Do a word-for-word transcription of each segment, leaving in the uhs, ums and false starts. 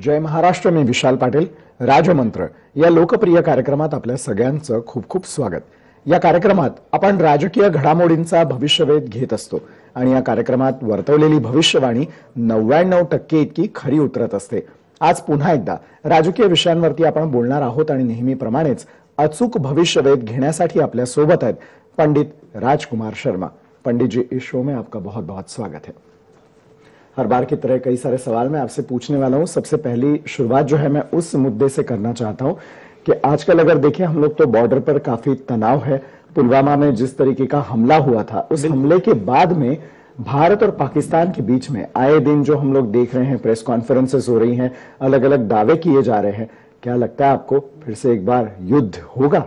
जय महाराष्ट्र में विशाल पाटील राजमंत्र या लोकप्रिय कार्यक्रमात आपल्या सगळ्यांचं खूप खूप स्वागत। या कार्यक्रमात आपण राजकीय घडामोडींचा भविष्यवेध घेत असतो आणि या कार्यक्रमात वर्तवलेली भविष्यवाणी नव्याण्णव टक्के इतकी खरी उतरत असते। आज पुन्हा एकदा राजकीय विषयांवरती आपण बोलणार आहोत आणि नेहमीप्रमाणेच अचूक भविष्यवेध घेण्यासाठी आपल्या सोबत आहेत पंडित राज कुमार शर्मा। पंडित जी, इस शो में आपका बहुत बहुत स्वागत है। हर बार की तरह कई सारे सवाल मैं आपसे पूछने वाला हूं। सबसे पहली शुरुआत जो है मैं उस मुद्दे से करना चाहता हूं कि आजकल अगर देखें हम लोग तो बॉर्डर पर काफी तनाव है। पुलवामा में जिस तरीके का हमला हुआ था, उस हमले के बाद में भारत और पाकिस्तान के बीच में आए दिन जो हम लोग देख रहे हैं, प्रेस कॉन्फ्रेंसेस हो रही हैं, अलग अलग दावे किए जा रहे हैं। क्या लगता है आपको फिर से एक बार युद्ध होगा?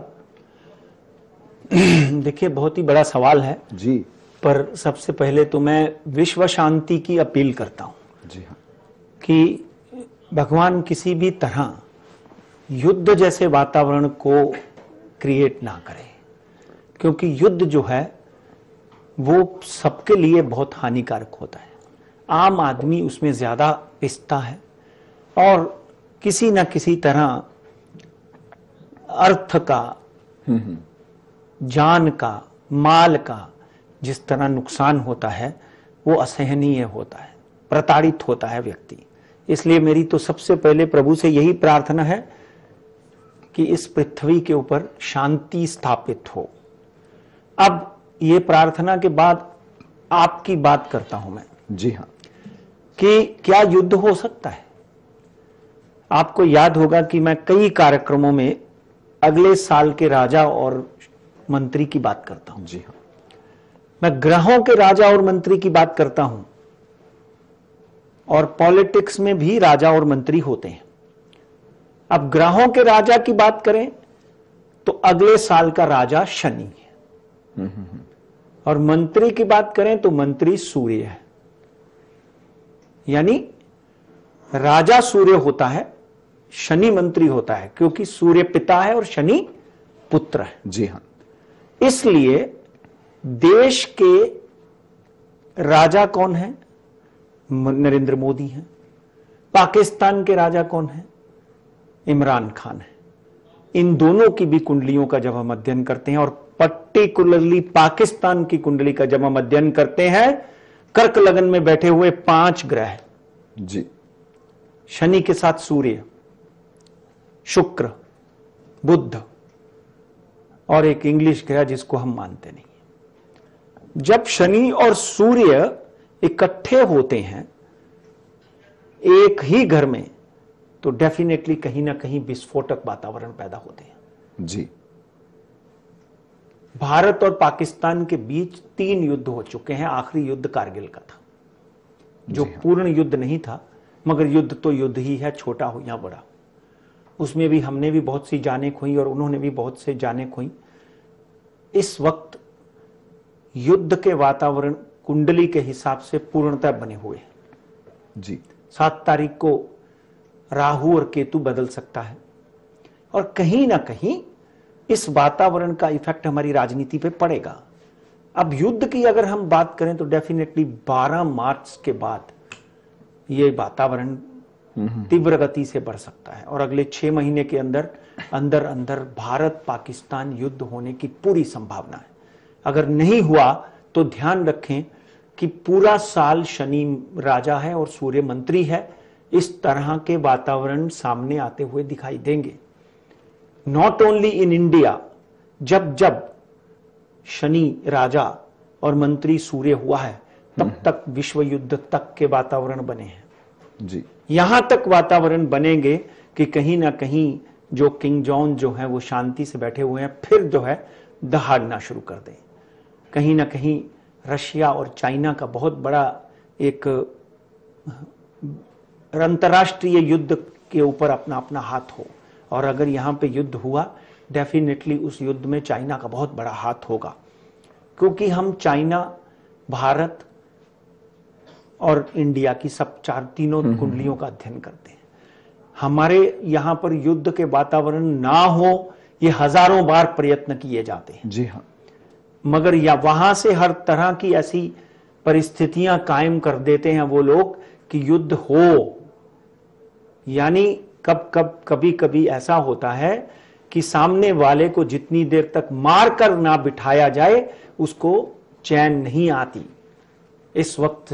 देखिए, बहुत ही बड़ा सवाल है जी, पर सबसे पहले तो मैं विश्व शांति की अपील करता हूं। जी हाँ, कि भगवान किसी भी तरह युद्ध जैसे वातावरण को क्रिएट ना करे, क्योंकि युद्ध जो है वो सबके लिए बहुत हानिकारक होता है। आम आदमी उसमें ज्यादा पिसता है और किसी न किसी तरह अर्थ का, जान का, माल का जिस तरह नुकसान होता है वो असहनीय होता है, प्रताड़ित होता है व्यक्ति। इसलिए मेरी तो सबसे पहले प्रभु से यही प्रार्थना है कि इस पृथ्वी के ऊपर शांति स्थापित हो। अब ये प्रार्थना के बाद आपकी बात करता हूं मैं। जी हाँ, कि क्या युद्ध हो सकता है? आपको याद होगा कि मैं कई कार्यक्रमों में अगले साल के राजा और मंत्री की बात करता हूं। जी हाँ, मैं ग्रहों के राजा और मंत्री की बात करता हूं, और पॉलिटिक्स में भी राजा और मंत्री होते हैं। अब ग्रहों के राजा की बात करें तो अगले साल का राजा शनि है, और मंत्री की बात करें तो मंत्री सूर्य है। यानी राजा सूर्य होता है, शनि मंत्री होता है, क्योंकि सूर्य पिता है और शनि पुत्र है। जी हाँ, इसलिए देश के राजा कौन है? नरेंद्र मोदी हैं। पाकिस्तान के राजा कौन है? इमरान खान है। इन दोनों की भी कुंडलियों का जब हम अध्ययन करते हैं, और पर्टिकुलरली पाकिस्तान की कुंडली का जब हम अध्ययन करते हैं, कर्क लगन में बैठे हुए पांच ग्रह, जी, शनि के साथ सूर्य, शुक्र, बुध और एक इंग्लिश ग्रह जिसको हम मानते नहीं। जब शनि और सूर्य इकट्ठे होते हैं एक ही घर में, तो डेफिनेटली कहीं ना कहीं विस्फोटक वातावरण पैदा होते हैं। जी, भारत और पाकिस्तान के बीच तीन युद्ध हो चुके हैं। आखिरी युद्ध कारगिल का था, जो हाँ, पूर्ण युद्ध नहीं था, मगर युद्ध तो युद्ध ही है, छोटा हो या बड़ा। उसमें भी हमने भी बहुत सी जानें खोई और उन्होंने भी बहुत से जानें खोई। इस वक्त युद्ध के वातावरण कुंडली के हिसाब से पूर्णतः बने हुए हैं। जी, सात तारीख को राहु और केतु बदल सकता है, और कहीं ना कहीं इस वातावरण का इफेक्ट हमारी राजनीति पे पड़ेगा। अब युद्ध की अगर हम बात करें तो डेफिनेटली बारह मार्च के बाद ये वातावरण तीव्र गति से बढ़ सकता है, और अगले छह महीने के अंदर अंदर अंदर भारत पाकिस्तान युद्ध होने की पूरी संभावना है। अगर नहीं हुआ तो ध्यान रखें कि पूरा साल शनि राजा है और सूर्य मंत्री है। इस तरह के वातावरण सामने आते हुए दिखाई देंगे। नॉट ओनली इन इंडिया, जब जब शनि राजा और मंत्री सूर्य हुआ है तब तक विश्व युद्ध तक के वातावरण बने हैं। जी, यहां तक वातावरण बनेंगे कि कहीं ना कहीं जो किंग जॉन जो है वो शांति से बैठे हुए हैं, फिर जो है दहाड़ना शुरू कर दें। कहीं ना कहीं रशिया और चाइना का बहुत बड़ा एक अंतर्राष्ट्रीय युद्ध के ऊपर अपना अपना हाथ हो, और अगर यहां पे युद्ध हुआ, डेफिनेटली उस युद्ध में चाइना का बहुत बड़ा हाथ होगा, क्योंकि हम चाइना, भारत और इंडिया की सब चार तीनों कुंडलियों का अध्ययन करते हैं। हमारे यहां पर युद्ध के वातावरण ना हो, ये हजारों बार प्रयत्न किए जाते हैं। जी हाँ, मगर या वहां से हर तरह की ऐसी परिस्थितियां कायम कर देते हैं वो लोग कि युद्ध हो, यानी कब कब कभी कभी ऐसा होता है कि सामने वाले को जितनी देर तक मार कर ना बिठाया जाए उसको चैन नहीं आती। इस वक्त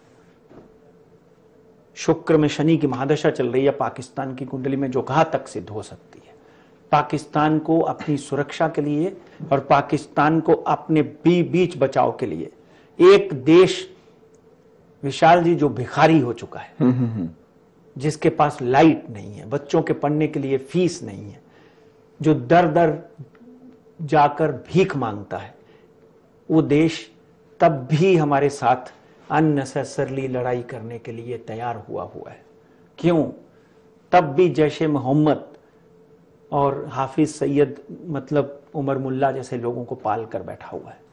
शुक्र में शनि की महादशा चल रही है पाकिस्तान की कुंडली में, जो घातक सिद्ध हो सकती है। पाकिस्तान को अपनी सुरक्षा के लिए और पाकिस्तान को अपने बी बीच बचाव के लिए एक देश विशाल जी जो भिखारी हो चुका है, जिसके पास लाइट नहीं है, बच्चों के पढ़ने के लिए फीस नहीं है, जो दर दर जाकर भीख मांगता है, वो देश तब भी हमारे साथ अननेसेसरली लड़ाई करने के लिए तैयार हुआ हुआ है। क्यों? तब भी जैशे मोहम्मद और हाफिज सैयद मतलब उमर मुल्ला जैसे लोगों को पाल कर बैठा हुआ है।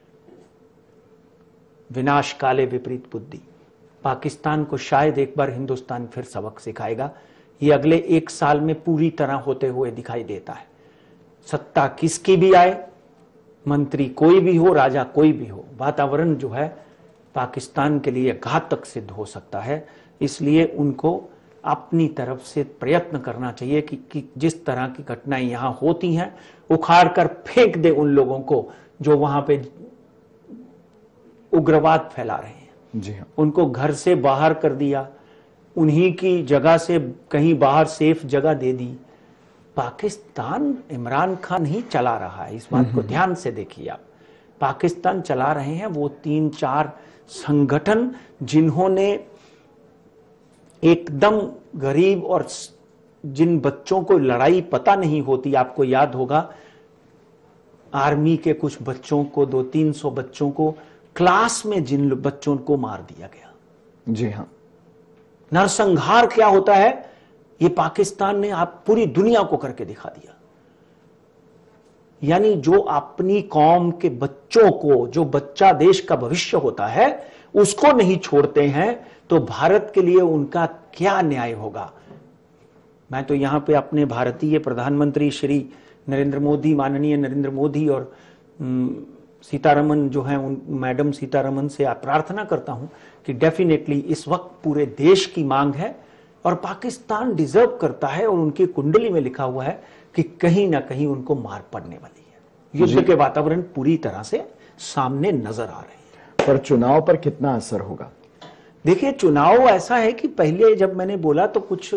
विनाश काले विपरीत बुद्धि। पाकिस्तान को शायद एक बार हिंदुस्तान फिर सबक सिखाएगा। ये अगले एक साल में पूरी तरह होते हुए दिखाई देता है। सत्ता किसकी भी आए, मंत्री कोई भी हो, राजा कोई भी हो, वातावरण जो है पाकिस्तान के लिए घातक सिद्ध हो सकता है। इसलिए उनको अपनी तरफ से प्रयत्न करना चाहिए कि, कि जिस तरह की घटनाएं यहां होती हैं उखाड़ कर फेंक दे उन लोगों को जो वहां पे उग्रवाद फैला रहे हैं। जी हाँ। उनको घर से बाहर कर दिया, उन्हीं की जगह से कहीं बाहर सेफ जगह दे दी। पाकिस्तान इमरान खान ही चला रहा है, इस बात को ध्यान से देखिए आप। पाकिस्तान चला रहे हैं वो तीन चार संगठन जिन्होंने एकदम गरीब और जिन बच्चों को लड़ाई पता नहीं होती, आपको याद होगा आर्मी के कुछ बच्चों को, दो तीन सौ बच्चों को क्लास में जिन बच्चों को मार दिया गया। जी हाँ। नरसंहार क्या होता है ये पाकिस्तान ने आप पूरी दुनिया को करके दिखा दिया। यानी जो अपनी कौम के बच्चों को, जो बच्चा देश का भविष्य होता है, उसको नहीं छोड़ते हैं तो भारत के लिए उनका क्या न्याय होगा। मैं तो यहां पे अपने भारतीय प्रधानमंत्री श्री नरेंद्र मोदी, माननीय नरेंद्र मोदी और सीतारमन जो है उन मैडम सीतारमन से प्रार्थना करता हूं कि डेफिनेटली इस वक्त पूरे देश की मांग है और पाकिस्तान डिजर्व करता है और उनकी कुंडली में लिखा हुआ है कि कहीं ना कहीं उनको मार पड़ने वाली है। युद्ध के वातावरण पूरी तरह से सामने नजर आ रहे हैं। पर चुनाव पर कितना असर होगा? देखिए, चुनाव ऐसा है कि पहले जब मैंने बोला तो कुछ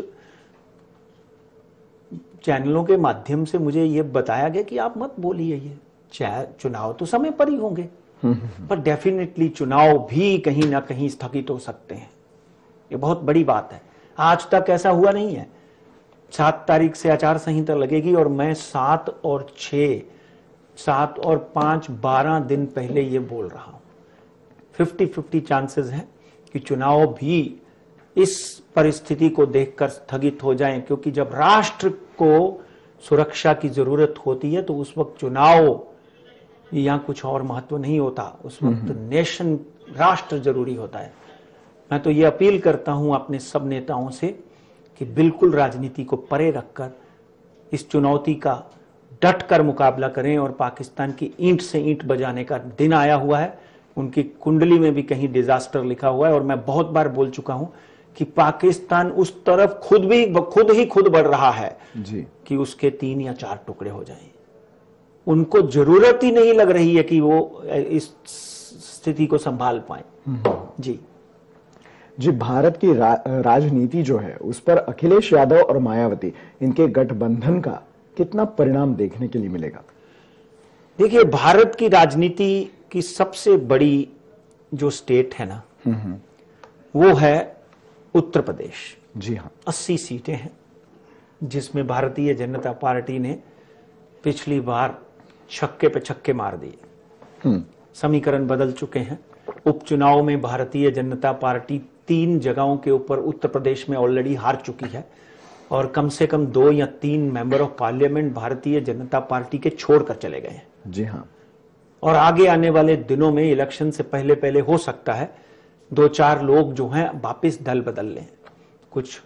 चैनलों के माध्यम से मुझे ये बताया गया कि आप मत बोलिए, ये चुनाव तो समय पर ही होंगे, पर डेफिनेटली चुनाव भी कहीं ना कहीं स्थगित हो सकते हैं। ये बहुत बड़ी बात है। आज तक ऐसा हुआ नहीं है। सात तारीख से आचार संहिता लगेगी और मैं सात और छह, सात और पांच, बारह दिन पहले ये बोल रहा हूं। फिफ्टी फिफ्टी चांसेस हैं कि चुनाव भी इस परिस्थिति को देखकर स्थगित हो जाएं, क्योंकि जब राष्ट्र को सुरक्षा की जरूरत होती है तो उस वक्त चुनाव या कुछ और महत्व नहीं होता, उस वक्त नेशन, राष्ट्र जरूरी होता है। मैं तो ये अपील करता हूं अपने सब नेताओं से कि बिल्कुल राजनीति को परे रखकर इस चुनौती का डट कर मुकाबला करें और पाकिस्तान की ईंट से ईंट बजाने का दिन आया हुआ है। उनकी कुंडली में भी कहीं डिजास्टर लिखा हुआ है और मैं बहुत बार बोल चुका हूं कि पाकिस्तान उस तरफ खुद भी खुद ही खुद बढ़ रहा है जी, कि उसके तीन या चार टुकड़े हो जाएं। उनको जरूरत ही नहीं लग रही है कि वो इस स्थिति को संभाल पाए। जी जी भारत की रा, राजनीति जो है उस पर अखिलेश यादव और मायावती, इनके गठबंधन का कितना परिणाम देखने के लिए मिलेगा? देखिए, भारत की राजनीति की सबसे बड़ी जो स्टेट है ना, वो है उत्तर प्रदेश। जी हाँ। अस्सी सीटें हैं जिसमें भारतीय जनता पार्टी ने पिछली बार छक्के पे छक्के मार दिए। समीकरण बदल चुके हैं। उपचुनाव में भारतीय जनता पार्टी तीन जगहों के ऊपर उत्तर प्रदेश में ऑलरेडी हार चुकी है और कम से कम दो या तीन member of parliament Bharatiya Janata party के छोड़कर चले गए हैं। जी हाँ। और आगे आने वाले दिनों में इलेक्शन से पहले पहले हो सकता है दो चार लोग जो हैं वापस दल बदल लें। कुछ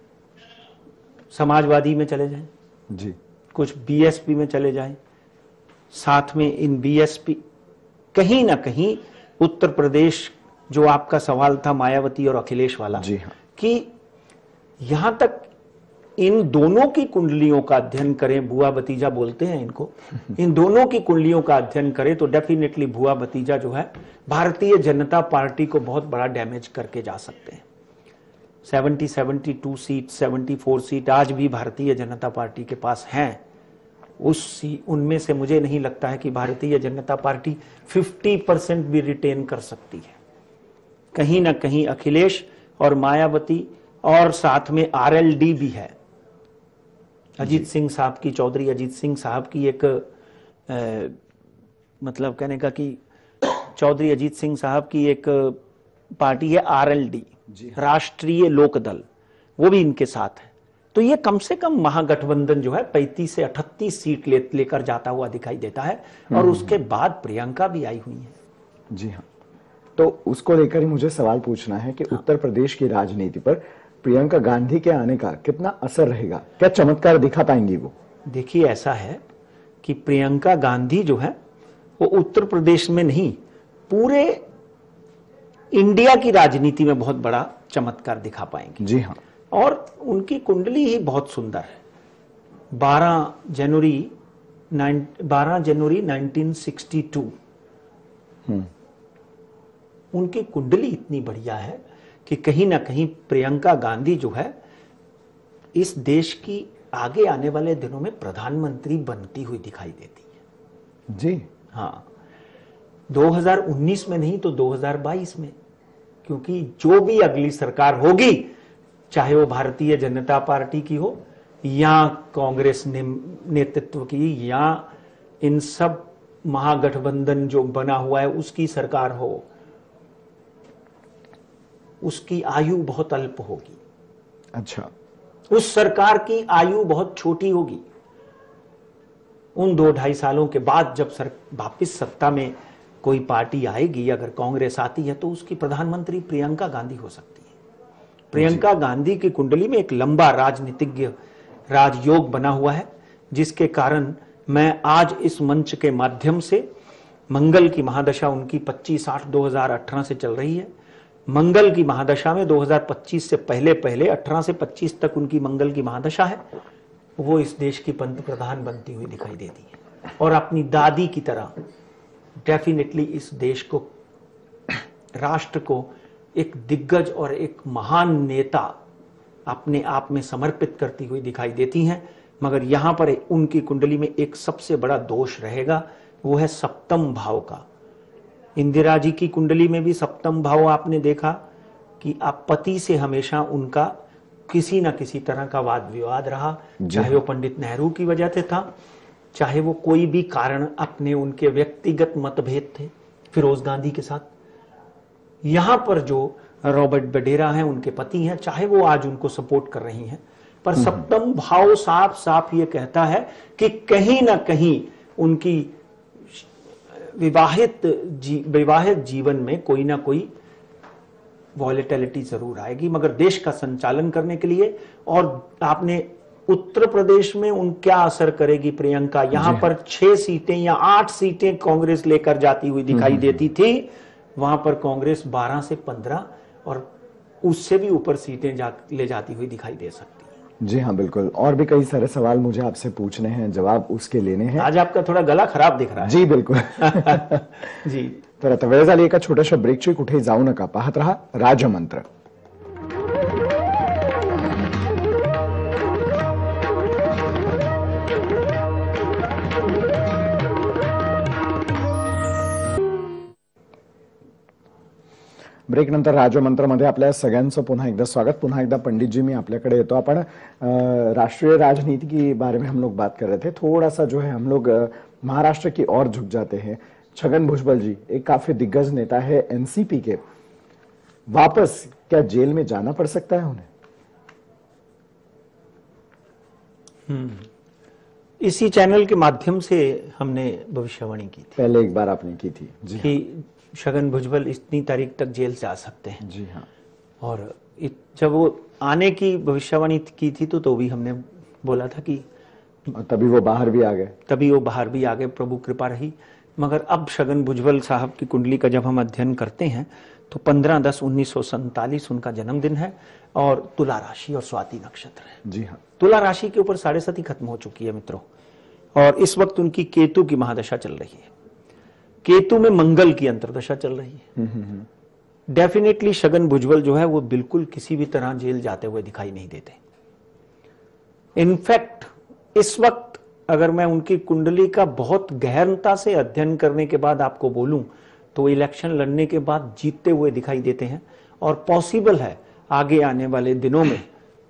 समाजवादी में चले जाएं, जी, कुछ बीएसपी में चले जाएं, साथ में इन बीएसपी कहीं ना कहीं उत्तर प्रदेश, जो आपका सवाल था मायावती और अखिलेश वाला, जी हाँ, कि यहां तक इन दोनों की कुंडलियों का अध्ययन करें, बुआ भतीजा बोलते हैं इनको, इन दोनों की कुंडलियों का अध्ययन करें तो डेफिनेटली बुआ भतीजा जो है भारतीय जनता पार्टी को बहुत बड़ा डैमेज करके जा सकते हैं। सत्तर बहत्तर सीट, चौहत्तर सीट आज भी भारतीय जनता पार्टी के पास हैं। उस उनमें से मुझे नहीं लगता है कि भारतीय जनता पार्टी पचास परसेंट भी रिटेन कर सकती है। कहीं ना कहीं अखिलेश और मायावती और साथ में आरएलडी भी है। अजीत सिंह साहब की, चौधरी अजीत सिंह साहब की एक आ, मतलब कहने का कि चौधरी अजीत सिंह साहब की एक पार्टी है आरएलडी, राष्ट्रीय लोकदल, वो भी इनके साथ है। तो ये कम से कम महागठबंधन जो है पैंतीस से अठतीस सीट ले, लेकर जाता हुआ दिखाई देता है। और उसके बाद प्रियंका भी आई हुई है। जी हाँ, तो उसको लेकर ही मुझे सवाल पूछना है कि हाँ। उत्तर प्रदेश की राजनीति पर प्रियंका गांधी के आने का कितना असर रहेगा, क्या चमत्कार दिखा पाएंगी वो? देखिए, ऐसा है कि प्रियंका गांधी जो है वो उत्तर प्रदेश में नहीं, पूरे इंडिया की राजनीति में बहुत बड़ा चमत्कार दिखा पाएंगी। जी हाँ, और उनकी कुंडली ही बहुत सुंदर है। बारह जनवरी बारह जनवरी उन्नीस सौ बासठ, हम्म उनकी कुंडली इतनी बढ़िया है कि कहीं ना कहीं प्रियंका गांधी जो है इस देश की आगे आने वाले दिनों में प्रधानमंत्री बनती हुई दिखाई देती है। जी हाँ, दो हज़ार उन्नीस में नहीं तो दो हज़ार बाईस में, क्योंकि जो भी अगली सरकार होगी, चाहे वो भारतीय जनता पार्टी की हो या कांग्रेस ने, नेतृत्व की, या इन सब महागठबंधन जो बना हुआ है उसकी सरकार हो, उसकी आयु बहुत अल्प होगी। अच्छा, उस सरकार की आयु बहुत छोटी होगी। उन दो ढाई सालों के बाद जब सर वापिस सत्ता में कोई पार्टी आएगी, अगर कांग्रेस आती है, तो उसकी प्रधानमंत्री प्रियंका गांधी हो सकती है। प्रियंका गांधी की कुंडली में एक लंबा राजनीतिज्ञ राजयोग बना हुआ है, जिसके कारण मैं आज इस मंच के माध्यम से मंगल की महादशा उनकी पच्चीस आठ दो हज़ार अठारह से चल रही है। मंगल की महादशा में दो हज़ार पच्चीस से पहले पहले अठारह से पच्चीस तक उनकी मंगल की महादशा है। वो इस देश की पंत प्रधान बनती हुई दिखाई देती है और अपनी दादी की तरह डेफिनेटली इस देश को, राष्ट्र को एक दिग्गज और एक महान नेता अपने आप में समर्पित करती हुई दिखाई देती हैं। मगर यहां पर उनकी कुंडली में एक सबसे बड़ा दोष रहेगा, वो है सप्तम भाव का। इंदिरा जी की कुंडली में भी सप्तम भाव आपने देखा कि आप पति से हमेशा उनका किसी ना किसी तरह का वाद विवाद रहा, चाहे वो पंडित नेहरू की वजह से था, चाहे वो कोई भी कारण अपने उनके व्यक्तिगत मतभेद थे फिरोज गांधी के साथ। यहां पर जो रॉबर्ट बडेरा हैं, उनके पति हैं, चाहे वो आज उनको सपोर्ट कर रही हैं, पर सप्तम भाव साफ साफ ये कहता है कि कहीं ना कहीं उनकी विवाहित जी, विवाहित जीवन में कोई ना कोई वॉलेटिलिटी जरूर आएगी। मगर देश का संचालन करने के लिए, और आपने उत्तर प्रदेश में उन क्या असर करेगी प्रियंका, यहां पर छह सीटें या आठ सीटें कांग्रेस लेकर जाती हुई दिखाई देती थी, वहां पर कांग्रेस बारह से पंद्रह और उससे भी ऊपर सीटें जा, ले जाती हुई दिखाई दे सकती है। जी हाँ, बिल्कुल। और भी कई सारे सवाल मुझे आपसे पूछने हैं, जवाब उसके लेने हैं। आज आपका थोड़ा गला खराब दिख रहा है। जी बिल्कुल। जी, तर आता वेळ झाली एका छोट्याशा ब्रेकची, कुठेही जाऊ नका, पाहत रहा राजमंत्र। ब्रेक नंतर राजमंत्रमध्ये आपल्या सगळ्यांचं पुन्हा एकदा स्वागत। पुन्हा एकदा पंडित जी, मी आपल्याकडे येतो। आपण राष्ट्रीय राजनीति के बारे में हम लोग बात कर रहे थे। थोड़ा सा जो है हम लोग महाराष्ट्र की ओर झुक जाते हैं। छगन भुजबल जी एक काफी दिग्गज नेता है एनसीपी के, वापस क्या जेल में जाना पड़ सकता है उन्हें? हम्म इसी चैनल के माध्यम से हमने भविष्यवाणी की थी, पहले एक बार आपने की थी जी कि छगन भुजबल इतनी तारीख तक जेल जा सकते हैं। जी हाँ। और जब वो आने की भविष्यवाणी की थी तो तो भी हमने बोला था कि तभी वो बाहर भी आ गए, तभी वो बाहर भी आ गए, प्रभु कृपा रही। मगर अब छगन भुजबल साहब की कुंडली का जब हम अध्ययन करते हैं तो पंद्रह दस उन्नीस सौ सैंतालीस उनका जन्मदिन है और तुला राशि और स्वाति नक्षत्र है। जी हाँ। तुला राशि के ऊपर साढ़े सती खत्म हो चुकी है मित्रों, और इस वक्त उनकी केतु की महादशा चल रही है। केतु में मंगल की अंतर्दशा चल रही है। डेफिनेटली छगन भुजबल जो है वो बिल्कुल किसी भी तरह जेल जाते हुए दिखाई नहीं देते। इनफैक्ट इस वक्त अगर मैं उनकी कुंडली का बहुत गहनता से अध्ययन करने के बाद आपको बोलूं तो इलेक्शन लड़ने के बाद जीतते हुए दिखाई देते हैं, और पॉसिबल है आगे आने वाले दिनों में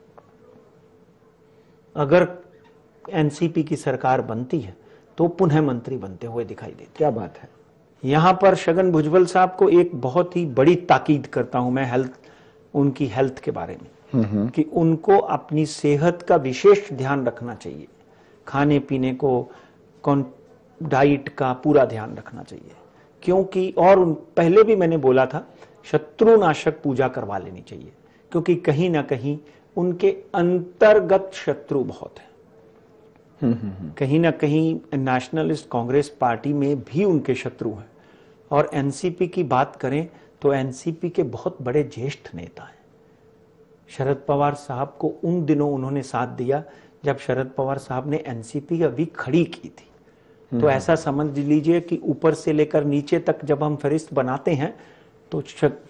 अगर एनसीपी की सरकार बनती है तो पुनः मंत्री बनते हुए दिखाई देते हैं। क्या बात है। यहां पर छगन भुजबल साहब को एक बहुत ही बड़ी ताकीद करता हूं मैं हेल्थ उनकी हेल्थ के बारे में कि उनको अपनी सेहत का विशेष ध्यान रखना चाहिए, खाने पीने को कौन डाइट का पूरा ध्यान रखना चाहिए, क्योंकि और उन पहले भी मैंने बोला था शत्रुनाशक पूजा करवा लेनी चाहिए, क्योंकि कहीं ना कहीं उनके अंतर्गत शत्रु बहुत है। कहीं ना कहीं नेशनलिस्ट कांग्रेस पार्टी में भी उनके शत्रु हैं, और एनसीपी की बात करें तो एनसीपी के बहुत बड़े ज्येष्ठ नेता हैं। शरद पवार साहब को उन दिनों उन्होंने साथ दिया जब शरद पवार साहब ने एनसीपी अभी खड़ी की थी। तो ऐसा समझ लीजिए कि ऊपर से लेकर नीचे तक जब हम फहरिस्त बनाते हैं तो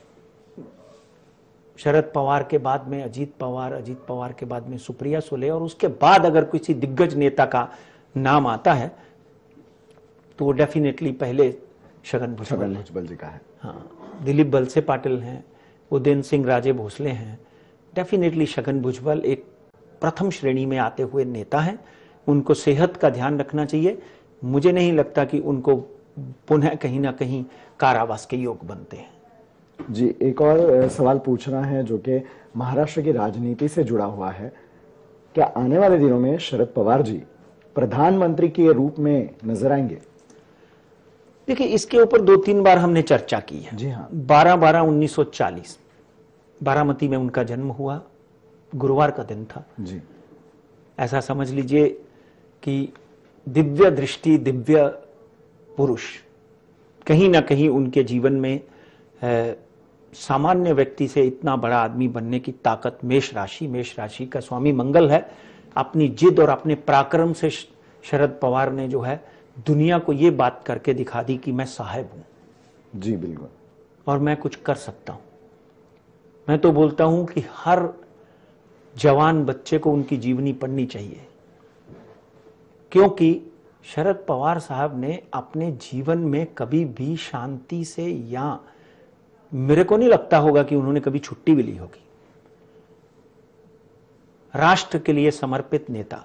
शरद पवार के बाद में अजीत पवार, अजीत पवार के बाद में सुप्रिया सुले, और उसके बाद अगर किसी दिग्गज नेता का नाम आता है तो वो डेफिनेटली पहले छगन भुजबल भुजबल जी का है। हाँ, दिलीप बलसे पाटिल हैं, उदयन सिंह राजे भोसले हैं। डेफिनेटली छगन भुजबल एक प्रथम श्रेणी में आते हुए नेता हैं। उनको सेहत का ध्यान रखना चाहिए। मुझे नहीं लगता कि उनको पुनः कहीं ना कहीं कारावास के योग बनते हैं। जी, एक और सवाल पूछना है जो कि महाराष्ट्र की राजनीति से जुड़ा हुआ है। क्या आने वाले दिनों में शरद पवार जी प्रधानमंत्री के रूप में नजर आएंगे? देखिए, इसके ऊपर दो तीन बार हमने चर्चा की है। जी हाँ। बारह बारह उन्नीस सौ चालीस बारामती में उनका जन्म हुआ, गुरुवार का दिन था जी। ऐसा समझ लीजिए कि दिव्य दृष्टि, दिव्य पुरुष, कहीं ना कहीं उनके जीवन में है, सामान्य व्यक्ति से इतना बड़ा आदमी बनने की ताकत मेष राशि मेष राशि का स्वामी मंगल है। अपनी जिद और अपने पराक्रम से शरद पवार ने जो है दुनिया को ये बात करके दिखा दी कि मैं साहेब हूं। जी बिल्कुल। और मैं कुछ कर सकता हूं। मैं तो बोलता हूं कि हर जवान बच्चे को उनकी जीवनी पढ़नी चाहिए, क्योंकि शरद पवार साहब ने अपने जीवन में कभी भी शांति से, या मेरे को नहीं लगता होगा कि उन्होंने कभी छुट्टी भी ली होगी। राष्ट्र के लिए समर्पित नेता,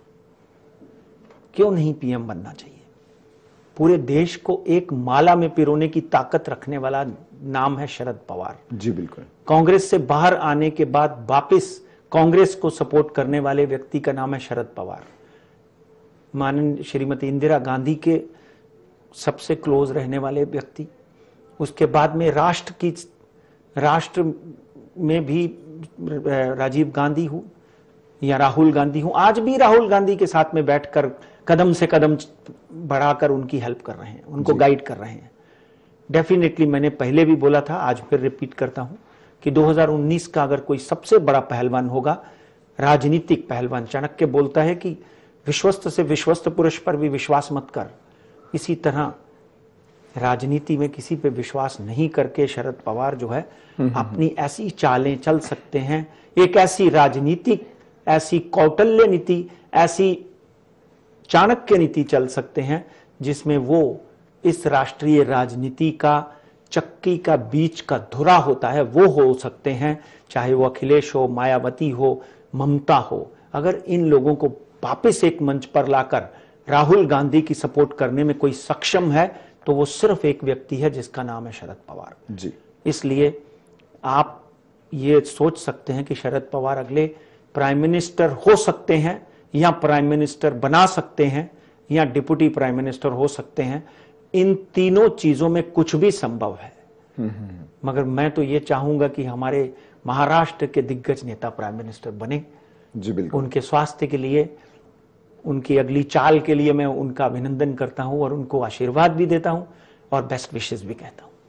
क्यों नहीं पीएम बनना चाहिए? पूरे देश को एक माला में पिरोने की ताकत रखने वाला नाम है शरद पवार। जी बिल्कुल। कांग्रेस से बाहर आने के बाद वापस कांग्रेस को सपोर्ट करने वाले व्यक्ति का नाम है शरद पवार। माननीय श्रीमती इंदिरा गांधी के सबसे क्लोज रहने वाले व्यक्ति, उसके बाद में राष्ट्र की राष्ट्र में भी राजीव गांधी हूं या राहुल गांधी हूं, आज भी राहुल गांधी के साथ में बैठकर कदम से कदम बढ़ाकर उनकी हेल्प कर रहे हैं, उनको गाइड कर रहे हैं। डेफिनेटली मैंने पहले भी बोला था, आज फिर रिपीट करता हूं कि दो हज़ार उन्नीस का अगर कोई सबसे बड़ा पहलवान होगा, राजनीतिक पहलवान, चाणक्य बोलता है कि विश्वस्त से विश्वस्त पुरुष पर भी विश्वास मत कर। इसी तरह राजनीति में किसी पे विश्वास नहीं करके शरद पवार जो है अपनी ऐसी चालें चल सकते हैं, एक ऐसी राजनीतिक, ऐसी कौटल्य नीति, ऐसी चाणक्य नीति चल सकते हैं जिसमें वो इस राष्ट्रीय राजनीति का चक्की का बीच का धुरा होता है, वो हो सकते हैं। चाहे वो अखिलेश हो, मायावती हो, ममता हो, अगर इन लोगों को वापस एक मंच पर लाकर राहुल गांधी की सपोर्ट करने में कोई सक्षम है तो वो सिर्फ एक व्यक्ति है जिसका नाम है शरद पवार जी। इसलिए आप ये सोच सकते हैं कि शरद पवार अगले प्राइम मिनिस्टर हो सकते हैं, या प्राइम मिनिस्टर बना सकते हैं, या डिप्टी प्राइम मिनिस्टर हो सकते हैं। इन तीनों चीजों में कुछ भी संभव है, मगर मैं तो ये चाहूंगा कि हमारे महाराष्ट्र के दिग्गज नेता प्राइम मिनिस्टर बने। जी बिल्कुल। उनके स्वास्थ्य के लिए, उनकी अगली चाल के लिए मैं उनका अभिनंदन करता हूं और उनको आशीर्वाद भी देता हूं और बेस्ट विशेस भी कहता हूं।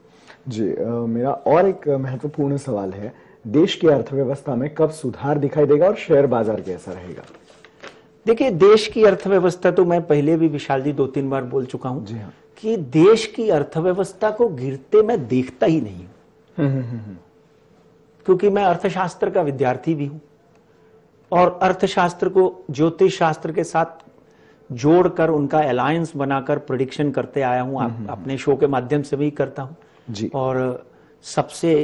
जी अ, मेरा और एक महत्वपूर्ण सवाल है, देश की अर्थव्यवस्था में कब सुधार दिखाई देगा और शेयर बाजार कैसा रहेगा? देखिए, देश की अर्थव्यवस्था तो मैं पहले भी विशाल जी दो तीन बार बोल चुका हूं जी हाँ। कि देश की अर्थव्यवस्था को गिरते मैं देखता ही नहीं हूं, हम्म हम्म हम्म क्योंकि मैं अर्थशास्त्र का विद्यार्थी भी हूं और अर्थशास्त्र को ज्योतिष शास्त्र के साथ जोड़कर उनका अलायंस बनाकर प्रेडिक्शन करते आया हूं। आप अपने शो के माध्यम से भी करता हूं जी। और सबसे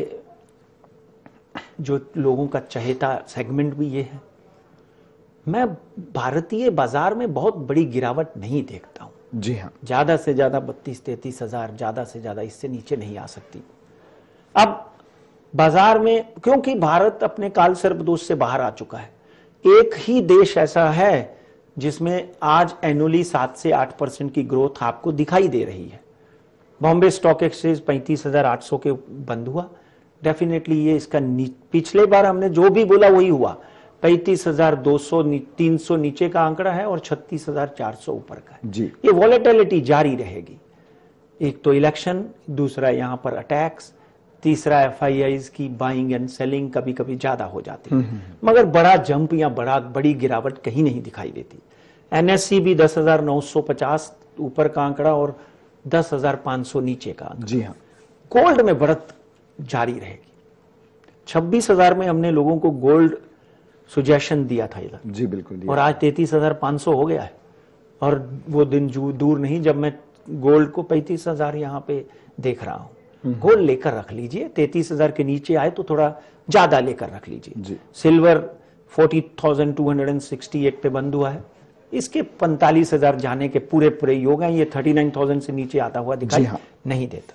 जो लोगों का चहेता सेगमेंट भी ये है। मैं भारतीय बाजार में बहुत बड़ी गिरावट नहीं देखता हूं। जी हाँ। ज्यादा से ज्यादा बत्तीस तैतीस हजार, ज्यादा से ज्यादा इससे नीचे नहीं आ सकती। अब बाजार में, क्योंकि भारत अपने काल सर्प दोष से बाहर आ चुका है, एक ही देश ऐसा है जिसमें आज एनुअली सात से आठ परसेंट की ग्रोथ आपको दिखाई दे रही है। बॉम्बे स्टॉक एक्सचेंज पैंतीस हजार आठ सौ के बंद हुआ। डेफिनेटली ये इसका पिछले बार हमने जो भी बोला वही हुआ। पैंतीस हजार दो सौ तीन सौ नीचे का आंकड़ा है और छत्तीस हजार चार सौ ऊपर का है। जी। ये वॉलेटिलिटी जारी रहेगी। एक तो इलेक्शन, दूसरा यहां पर अटैक्स, तीसरा एफ आई आईज की बाइंग एंड सेलिंग कभी कभी ज्यादा हो जाती है, मगर बड़ा जंप या बड़ा बड़ी गिरावट कहीं नहीं दिखाई देती। एन एस सी भी दस हजार नौ सौ पचास ऊपर का आंकड़ा और दस हजार पांच सौ नीचे का आंकड़ा। जी हाँ। गोल्ड में बढ़त जारी रहेगी। छब्बीस हजार में हमने लोगों को गोल्ड सुजेशन दिया था इधर। जी बिल्कुल दिया। और आज तैतीस हजार पांच सौ हो गया है और वो दिन दूर नहीं जब मैं गोल्ड को पैंतीस हजार यहाँ पे देख रहा हूं। गोल्ड लेकर रख लीजिए, तैतीस हजार के नीचे आए तो थोड़ा ज्यादा लेकर रख लीजिए। Silver forty thousand two hundred and sixty eight पे बंद हुआ है, इसके पैंतालीस हजार जाने के पूरे पूरे योग हैं। ये थर्टी नाइन थाउजेंड से नीचे आता हुआ दिखाई हाँ। नहीं देता।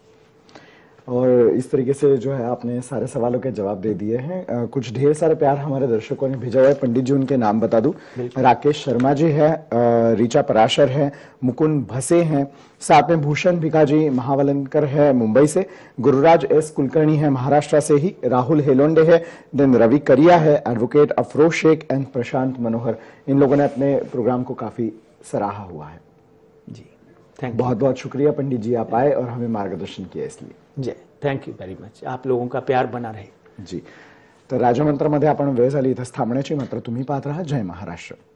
और इस तरीके से जो है आपने सारे सवालों के जवाब दे दिए हैं। कुछ ढेर सारे प्यार हमारे दर्शकों ने भेजा हुआ है। पंडित जी उनके नाम बता दूं, राकेश शर्मा जी है, रीचा पराशर है, मुकुंद भसे हैं, साथ में भूषण भिका जी महावलंकर है मुंबई से, गुरुराज एस कुलकर्णी है महाराष्ट्र से ही, राहुल हेलोंडे है, देन रवि करिया है, एडवोकेट अफरोज शेख एंड प्रशांत मनोहर। इन लोगों ने अपने प्रोग्राम को काफी सराहा हुआ है। जी थैंक यू, बहुत बहुत शुक्रिया पंडित जी, आप आए और हमें मार्गदर्शन किया इसलिए। जय, थँक यू व्हेरी मच। आप लोगों का प्यार बना रहे। जी, तर राजमंत्रामध्ये आपण वेळ झाली इथं थांबण्याची, मात्र तुम्ही पाहत राहा जय महाराष्ट्र।